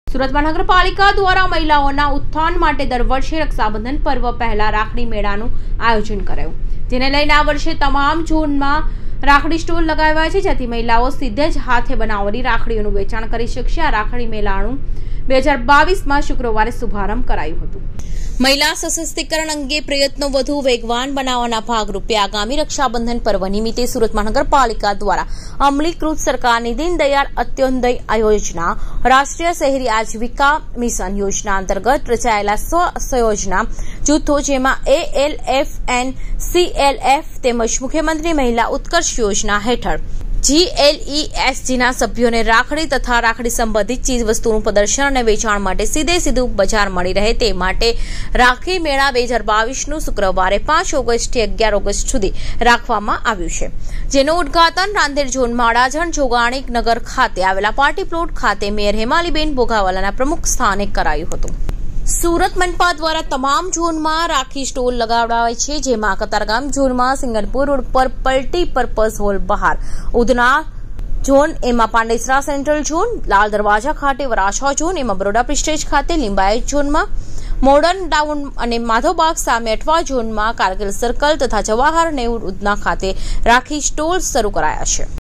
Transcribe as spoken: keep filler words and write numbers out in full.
સુરત મહાનગરપાલિકા દ્વારા મહિલાઓના ઉત્થાન માટે દર વર્ષે રક્ષાબંધન પર્વ પહેલા રાખડી મેળાનું આયોજન કરાયું, જેને લઈને આ વર્ષે તમામ ઝોનમાં રાખડી સ્ટોલ લગાવ્યા છે, જેથી મહિલાઓ સીધે જ હાથે બનાવેલી રાખડીઓનું વેચાણ કરી શકશે। આ રાખડી મેળાનું બે હજાર બાવીસમાં શુક્રવારે શુભારંભ કરાયું હતું। મહિલા સશક્તિકરણ અંગે પ્રયત્નો વધુ વેગવાન બનાવવાના ભાગરૂપે આગામી રક્ષાબંધન પર્વ નિમિત્તે સુરત મહાનગરપાલિકા દ્વારા અમલીકૃત સરકારની દીનદયાળ અંત્યોદય યોજના, રાષ્ટ્રીય શહેરી આજીવિકા મિશન યોજના અંતર્ગત રચાયેલા સ્વ સયોજના જૂથો, જેમાં એએલએફ એન્ડ સીએલએફ તેમજ મુખ્યમંત્રી મહિલા ઉત્કર્ષ યોજના હેઠળ જીએલઈએસજીના સભ્યોને રાખડી તથા રાખડી સંબંધિત ચીજ વસ્તુઓનું પ્રદર્શન અને વેચાણ માટે સીધે સીધું બજાર મળી રહે તે માટે રાખડી મેળા બે હજાર બાવીસનું શુક્રવારે પાંચ ઓગસ્ટથી અગિયાર ઓગસ્ટ સુધી રાખવામાં આવ્યું છે, જેનું ઉદઘાટન રાંદેર ઝોનમાં અડાજણ જોગાણી નગર ખાતે આવેલા પાર્ટી પ્લોટ ખાતે મેયર હેમાલીબેન ભોગાવાલાના પ્રમુખ સ્થાને કરાયું હતું। સુરત મનપા દ્વારા તમામ ઝોનમાં રાખી સ્ટોલ લગાવડાવાય છે, જેમાં કતારગામ ઝોનમાં સિંગણપુર રોડ પર પલ્ટી પર્પઝ હોલ બહાર, ઉધના ઝોન એમાં પાંડેસરા સેન્ટ્રલ ઝોન, લાલ દરવાજા ખાતે વરાછા ઝોન એમાં બરોડા પ્રિસ્ટેજ ખાતે, લિંબાયત ઝોનમાં મોડર્ન ટાઉન અને માધવબાગ સામે અઠવા ઝોનમાં કારગિલ સર્કલ તથા જવાહર નેહરુ ઉધના ખાતે રાખી સ્ટોલ શરૂ કરાયા છે।